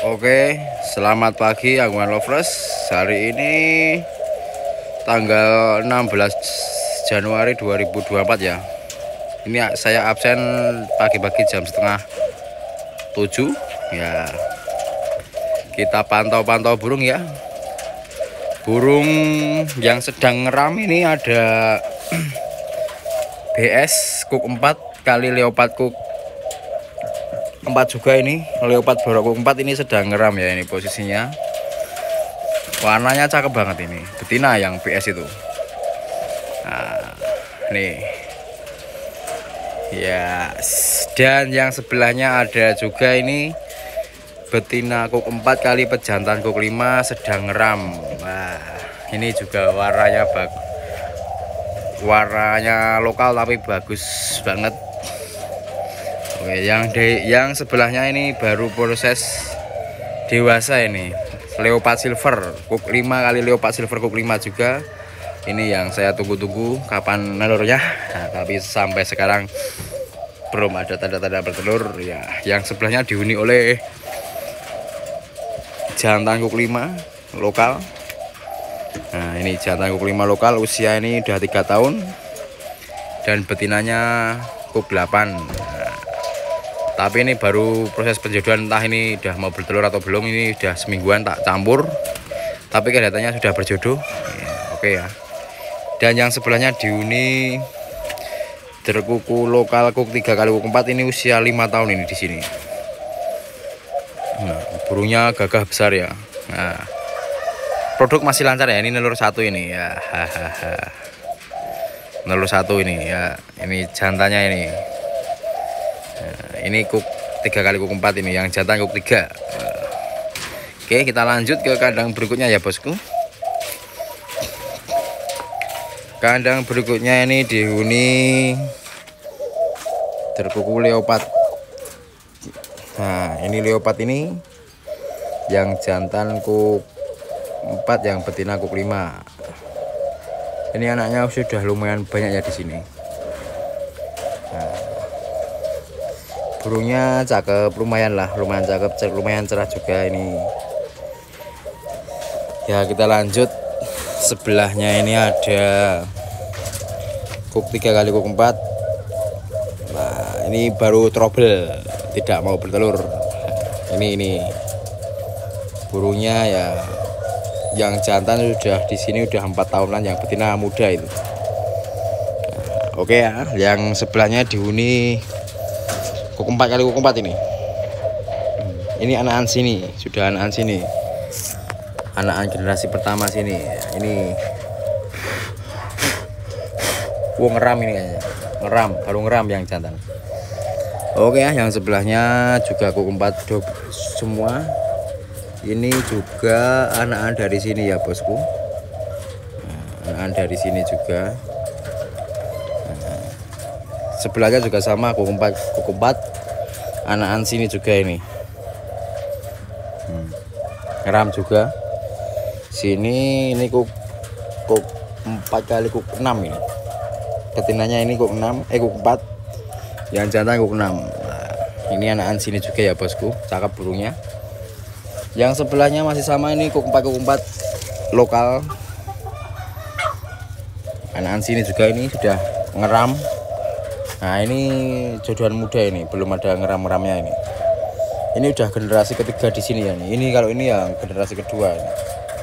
Oke, selamat pagi Aguan Lovers. Hari ini tanggal 16 Januari 2024 ya. Ini saya absen pagi-pagi jam setengah 7 ya. Kita pantau-pantau burung ya. Burung yang sedang ngeram ini ada BS Cook 4 kali Leopard Cook 4 juga. Ini Leopard Borok Cook 4 ini sedang ngeram ya, ini posisinya. Warnanya cakep banget ini, betina yang BS itu. Nah, nih. Ya, dan yang sebelahnya ada juga ini betina Cook 4 kali pejantan Cook 5 sedang ngeram. Wah, ini juga warnanya lokal tapi bagus banget. Oke, yang sebelahnya ini baru proses dewasa ini. Leopard Silver Cook 5 kali Leopard Silver Cook 5 juga. Ini yang saya tunggu-tunggu kapan nelurnya. Nah, tapi sampai sekarang belum ada tanda-tanda bertelur ya. Yang sebelahnya dihuni oleh jantan Cook 5 lokal. Nah, ini jantan Cook 5 lokal, usia ini udah 3 tahun. Dan betinanya Cook 8. Tapi ini baru proses penjodohan, entah ini udah mau bertelur atau belum. Ini udah semingguan tak campur, tapi kelihatannya sudah berjodoh ya, oke ya. Dan yang sebelahnya dihuni derkuku lokal Cook 3 kali Cook 4. Ini usia 5 tahun ini di sini. Nah, burungnya gagah besar ya. Nah, produk masih lancar ya. Ini nelur 1 ini ya. Nelur 1 ini ya. Ini jantannya ini. Nah, ini Cook 3 kali Cook 4 ini, yang jantan Cook 3. Oke, kita lanjut ke kandang berikutnya ya bosku. Kandang berikutnya ini dihuni derkuku Leopard. Nah, ini Leopard ini yang jantan Cook 4, yang betina Cook 5. Ini anaknya sudah lumayan banyak ya di sini. Nah, burungnya cakep, lumayan cakep, lumayan cerah juga ini. Ya, kita lanjut. Sebelahnya ini ada Cook 3 kali Cook 4. Nah, ini baru trouble, tidak mau bertelur. Ini burungnya ya, yang jantan sudah di sini udah 4 tahunan, yang betina muda itu. Nah, oke ya, yang sebelahnya dihuni Cook 4 kali Cook 4 ini. Ini anakan sini, sudah anakan sini. Anakan generasi pertama sini. Ini ngeram ini kayaknya. Baru ngeram yang jantan. Oke ya, yang sebelahnya juga Cook 4 semua. Ini juga anakan dari sini ya bosku. Nah, anakan dari sini juga. Nah, sebelahnya juga sama Cook 4 anakan sini juga ini. Ngeram juga. Sini ini Cook 4 kali Cook 6 ini. Betinanya ini Cook 6, Cook 4. Yang jantan Cook 6. Nah, ini anakan sini juga ya bosku. Cakep burungnya. Yang sebelahnya masih sama, ini Cook 4 lokal. Anakan sini juga ini sudah ngeram. Nah, ini jodohan muda ini, belum ada ngeram-ngeramnya ini. Ini udah generasi ketiga di sini ya. Ini kalau ini yang generasi kedua ini.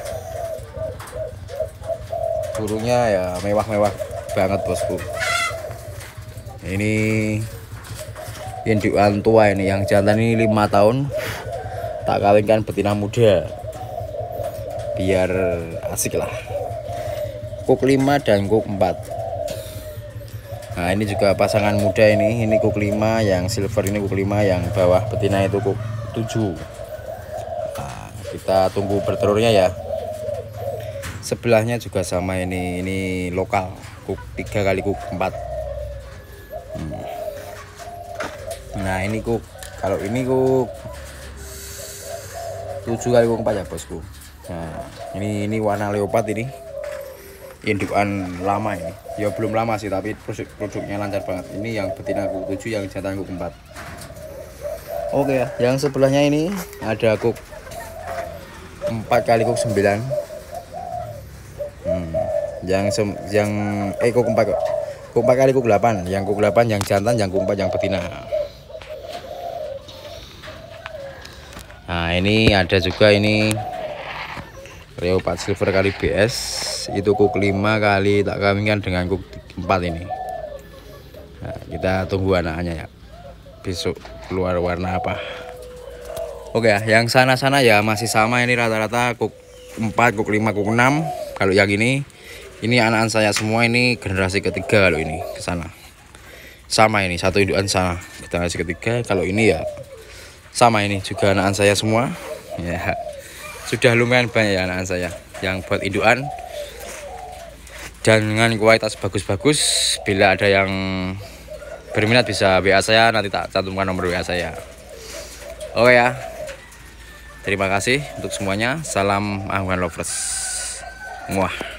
Burungnya ya mewah-mewah banget bosku. Ini indukan tua ini, yang jantan ini 5 tahun. Tak kawinkan betina muda biar asik lah. Cook 5 dan Cook 4. Nah, ini juga pasangan muda ini. Ini Cook 5, yang silver ini Cook 5, yang bawah betina itu Cook 7. Nah, kita tunggu bertelurnya ya. Sebelahnya juga sama ini lokal Cook 3 kali Cook 4. Nah, ini Cook, kalau ini Cook 7 kali Cook 4 ya bosku. Nah, ini warna Leopard ini. Indukan lama ini. Ya belum lama sih, tapi produknya lancar banget. Ini yang betina Cook 7, yang jantan Cook 4. Oke ya, yang sebelahnya ini ada kuk 4 kali kuk 9. Yang kuk 4 kok. Kuk 4 kali kuk 8. Yang kuk 8 yang jantan, yang kuk 4 yang betina. Nah, ini ada juga ini Leopard Silver kali BS. Itu kuk 5 kali tak kawinkan dengan kuk 4 ini. Nah, kita tunggu anaknya ya. Besok keluar warna apa. Oke ya, yang sana-sana ya masih sama, ini rata-rata kuk 4, kuk 5, kuk 6. Kalau yang ini anak-anak saya semua, ini generasi ketiga. Kalau ini ke sana sama, ini satu indukan sana generasi ketiga. Kalau ini ya sama, ini juga anak-anak saya semua ya. Sudah lumayan banyak ya anak-anak saya yang buat indukan dan dengan kualitas bagus-bagus. Bila ada yang berminat bisa WA saya, nanti tak cantumkan nomor WA saya. Oke ya, terima kasih untuk semuanya. Salam Ahwan Lovers. Muah.